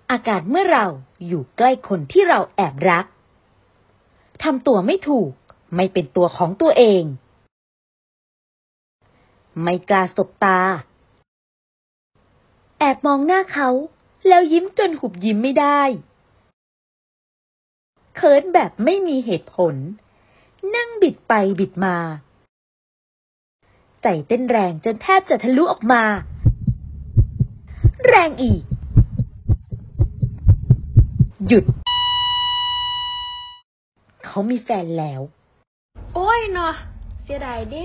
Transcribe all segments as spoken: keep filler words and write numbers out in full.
อากาศเมื่อเราอยู่ใกล้คนที่เราแอบรักทำตัวไม่ถูกไม่เป็นตัวของตัวเองไม่กล้าสบตาแอบมองหน้าเขาแล้วยิ้มจนหุบยิ้มไม่ได้เขินแบบไม่มีเหตุผลนั่งบิดไปบิดมาใจเต้นแรงจนแทบจะทะลุออกมาแรงอีกหยุดเขามีแฟนแล้วโอ้ยเนาะเสียดายเด้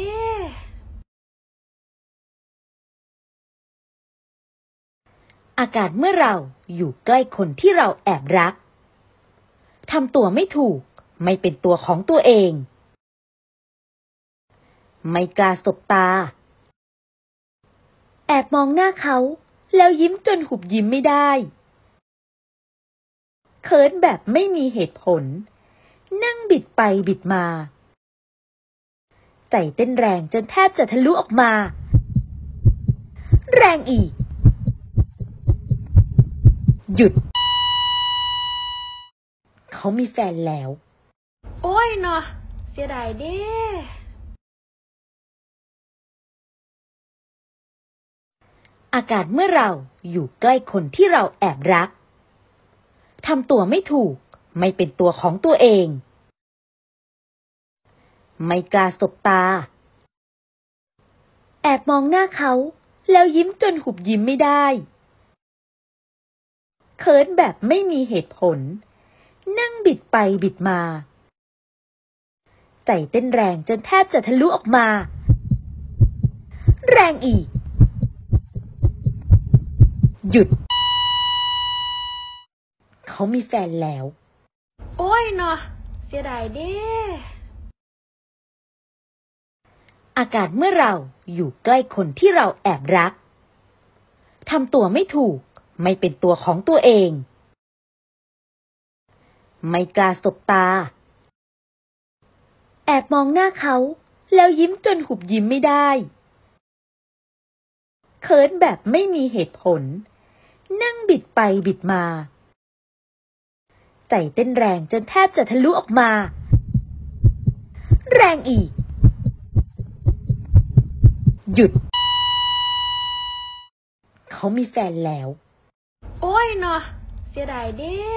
อากาศเมื่อเราอยู่ใกล้คนที่เราแอบรักทำตัวไม่ถูกไม่เป็นตัวของตัวเองไม่กล้าสบตาแอบมองหน้าเขาแล้วยิ้มจนหุบยิ้มไม่ได้เขินแบบไม่มีเหตุผลนั่งบิดไปบิดมาใจเต้นแรงจนแทบจะทะลุออกมาแรงอีกหยุดเขามีแฟนแล้วโอ้ยเนาะเสียดายเด้อากาศเมื่อเราอยู่ใกล้คนที่เราแอบรักทำตัวไม่ถูกไม่เป็นตัวของตัวเองไม่กล้าสบตาแอบมองหน้าเขาแล้วยิ้มจนหุบยิ้มไม่ได้เขินแบบไม่มีเหตุผลนั่งบิดไปบิดมาใจเต้นแรงจนแทบจะทะลุออกมาแรงอีกหยุดเขามีแฟนแล้วโอ้ยเนาะเสียดายเด้อากาศเมื่อเราอยู่ใกล้คนที่เราแอบรักทำตัวไม่ถูกไม่เป็นตัวของตัวเองไม่กล้าสบตาแอบมองหน้าเขาแล้วยิ้มจนหุบยิ้มไม่ได้เขินแบบไม่มีเหตุผลนั่งบิดไปบิดมาใจเต้นแรงจนแทบจะทะลุออกมาแรงอีกหยุดเขามีแฟนแล้วโอ้ยเนาะเสียดายเด้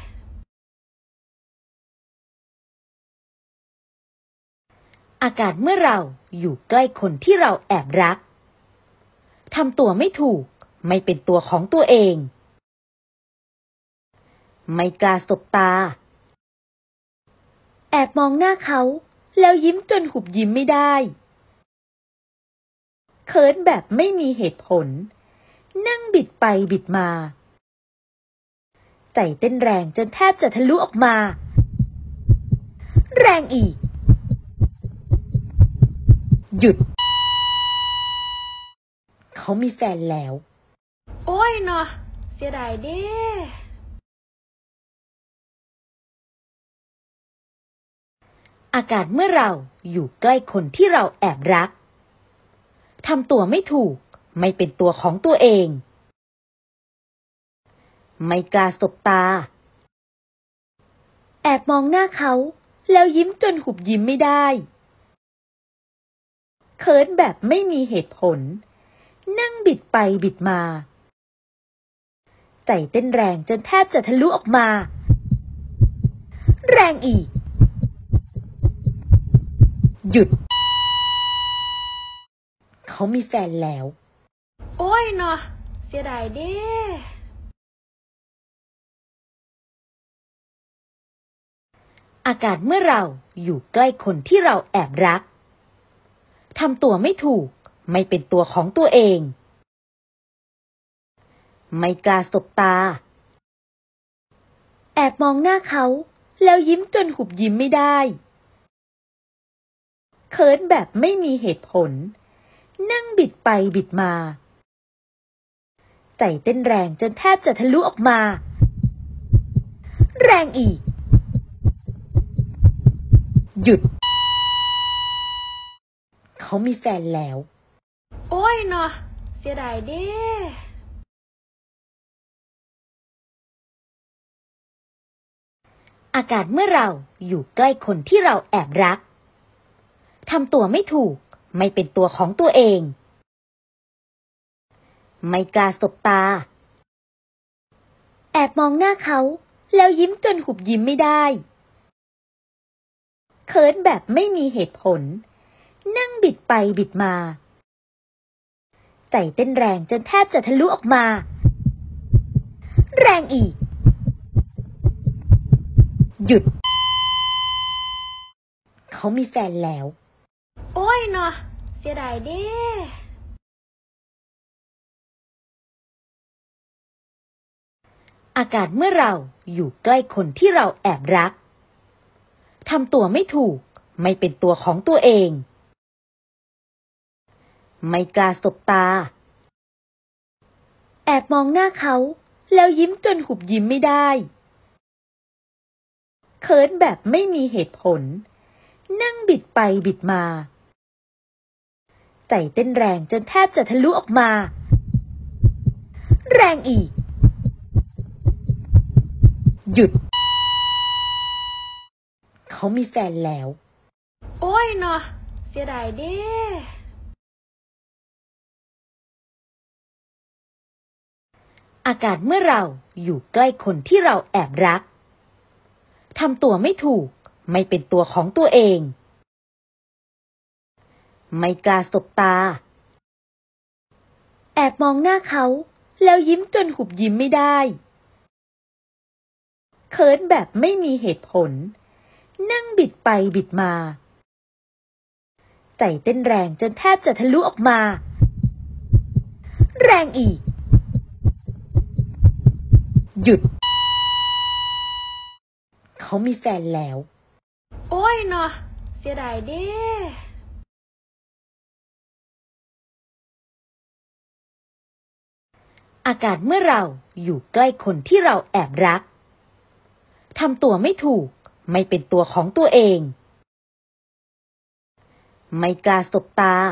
อากาศเมื่อเราอยู่ใกล้คนที่เราแอบรักทำตัวไม่ถูกไม่เป็นตัวของตัวเองไม่กล้าสบตาแอบมองหน้าเขาแล้วยิ้มจนหุบยิ้มไม่ได้เขินแบบไม่มีเหตุผลนั่งบิดไปบิดมาใจเต้นแรงจนแทบจะทะลุออกมาแรงอีกหยุดเขามีแฟนแล้วโอ้ยเนาะเสียดายเด้อากาศเมื่อเราอยู่ใกล้คนที่เราแอบรักทำตัวไม่ถูกไม่เป็นตัวของตัวเองไม่กล้าสบตาแอบมองหน้าเขาแล้วยิ้มจนหุบยิ้มไม่ได้เขินแบบไม่มีเหตุผลนั่งบิดไปบิดมาใจเต้นแรงจนแทบจะทะลุออกมาแรงอีกหยุดเขามีแฟนแล้วโอ้ยเนาะเสียดายเด้อากาศเมื่อเราอยู่ใกล้คนที่เราแอบรักทำตัวไม่ถูกไม่เป็นตัวของตัวเองไม่กล้าสบตาแอบมองหน้าเขาแล้วยิ้มจนหุบยิ้มไม่ได้เขินแบบไม่มีเหตุผลนั่งบิดไปบิดมาใจเต้นแรงจนแทบจะทะลุออกมาแรงอีกหยุดเขามีแฟนแล้วโอ้ยเนาะเสียดายเด้อากาศเมื่อเราอยู่ใกล้คนที่เราแอบรักทำตัวไม่ถูกไม่เป็นตัวของตัวเองไม่กล้าสบตาแอบมองหน้าเขาแล้วยิ้มจนหุบยิ้มไม่ได้เขินแบบไม่มีเหตุผลนั่งบิดไปบิดมาใจเต้นแรงจนแทบจะทะลุออกมาแรงอีกหยุดเขามีแฟนแล้วโอ้ยเนาะเสียดายเด้อากาศเมื่อเราอยู่ใกล้คนที่เราแอบรักทำตัวไม่ถูกไม่เป็นตัวของตัวเองไม่กล้าสบตาแอบมองหน้าเขาแล้วยิ้มจนหุบยิ้มไม่ได้เขินแบบไม่มีเหตุผลนั่งบิดไปบิดมาใจเต้นแรงจนแทบจะทะลุออกมาแรงอีกหยุดเขามีแฟนแล้วโอ้ยเนาะเสียดายเด้อากาศเมื่อเราอยู่ใกล้คนที่เราแอบรักทำตัวไม่ถูกไม่เป็นตัวของตัวเองไม่กล้าสบตาแอบมองหน้าเขาแล้วยิ้มจนหุบยิ้มไม่ได้เขินแบบไม่มีเหตุผลนั่งบิดไปบิดมาใจเต้นแรงจนแทบจะทะลุออกมาแรงอีกหยุดเขามีแฟนแล้วโอ้ยเนาะเสียดายเด้อากาศเมื่อเราอยู่ใกล้คนที่เราแอบรักทำตัวไม่ถูกไม่เป็นตัวของตัวเองไม่กล้าสบตา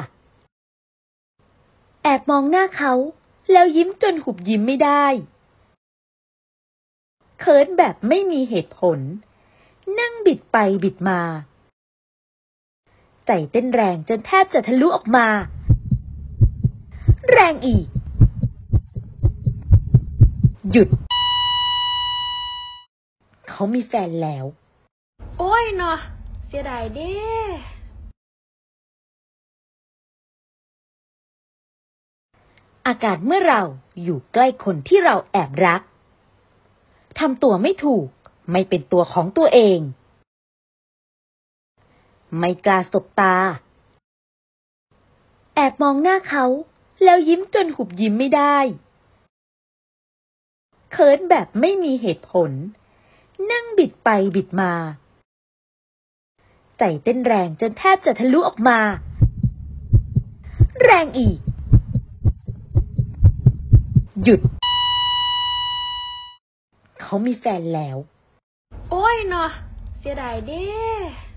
แอบมองหน้าเขาแล้วยิ้มจนหุบยิ้มไม่ได้เขินแบบไม่มีเหตุผลนั่งบิดไปบิดมาใจเต้นแรงจนแทบจะทะลุออกมาแรงอีกหยุดเขามีแฟนแล้วโอ้ยเนาะเสียดายเด้อากาศเมื่อเราอยู่ใกล้คนที่เราแอบรักทำตัวไม่ถูกไม่เป็นตัวของตัวเองไม่กล้าสบตาแอบมองหน้าเขาแล้วยิ้มจนหุบยิ้มไม่ได้เขินแบบไม่มีเหตุผลนั่งบิดไปบิดมาใจเต้นแรงจนแทบจะทะลุออกมาแรงอีกหยุดเขามีแฟนแล้วโอ้ยเนาะเสียดายเด้